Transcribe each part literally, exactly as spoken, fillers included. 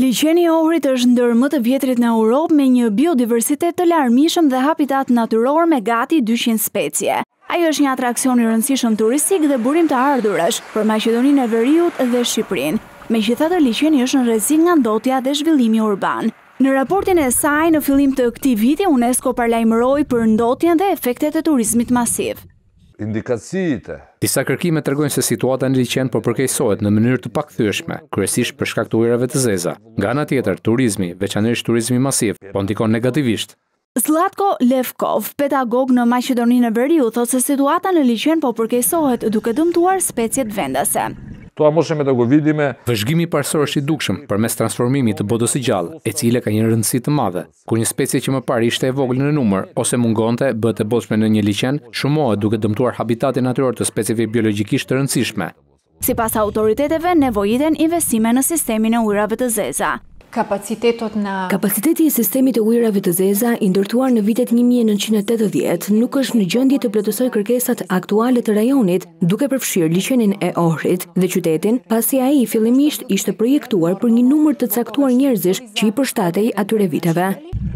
Liçeni i Ohrit është ndër më të vjetrit në Europë me një biodiversitet të larmishëm dhe habitat natyror me gati dyqind specie. Ai është një atraksion i rëndësishëm turistik dhe burim të ardhurësh për Maqedoninë e Veriut dhe Shqipërinë. Megjithatë, liçeni është në rrezik nga ndotja dhe zhvillimi urban. Në raportin e saj në fillim të këtij viti, UNESCO paralajmëroi për ndotjen dhe efektet e turizmit masiv. Indikaciite. Disa kërkime tregojnë se situata në liçen po përkeqësohet në mënyrë të pakthyeshme, kryesisht për shkak të ujërave të zeza. Nga ana tjetër, turizmi, veçanërisht turizmi masiv, po ndikon negativisht. Zlatko Levkov, pedagog në Maqedoninë e Veriut, thotë se situata në liçen po përkeqësohet duke dëmtuar speciet vendase. To możemy tego vidime. Vëzhgimi parsor është i dukshëm përmes transformimit të bodës së gjallë, e cila ka një rëndësi të madhe. Kur një specie që më parë ishte e vogël në numër ose mungonte, bëhet e bollshme në një liçen, shumohet duke dëmtuar habitatin natyror të specieve biologjikisht të rëndësishme. Sipas autoriteteve, nevojiten investime në sistemin e ujërave të zeza. Kapaciteti i sistemit të ujërave të zeza i ndërtuar në vitet një mijë e nëntëqind e tetëdhjetë nuk është në gjendje të plotësojë kërkesat aktuale të rajonit, duke përfshirë liçenin e Ohrit dhe qytetin, pasi ai fillimisht ishte projektuar për një numër të caktuar njerëzish që i përshtatej atyre viteve.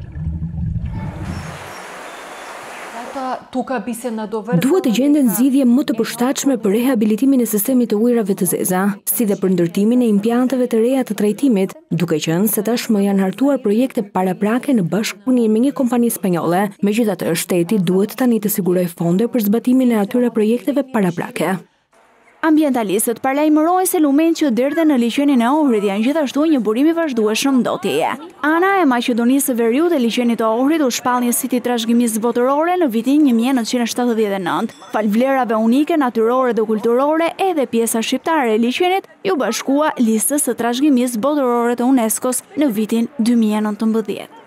Duhet të gjenden zgjidhje më të përshtatshme për rehabilitimin e sistemit të ujërave të zeza, si dhe për ndërtimin e impianteve të reja të trajtimit, duke qenë se tashmë janë hartuar projekte paraprake në bashkëpunim me një kompani spanjolle. Megjithatë, shteti duhet tani të sigurojë fonde për zbatimin e atyre projekteve paraprake. Ambientalistët paralajmërojnë se lumenjtë që derdhen në liçenin e Ohrit janë gjithashtu një burim i vazhdueshëm ndotjeje. Ana e Maqedonisë së Veriut e liçenit të Ohrit u shpall një siti trashëgimisë botërore në vitin një mijë e nëntëqind e shtatëdhjetë e nëntë. Fal vlerave unike natyrore dhe kulturore, edhe pjesa shqiptare e liçenit ju bashkua listës së trashëgimisë botërore të UNESCO-s në vitin dy mijë e nëntëmbëdhjetë.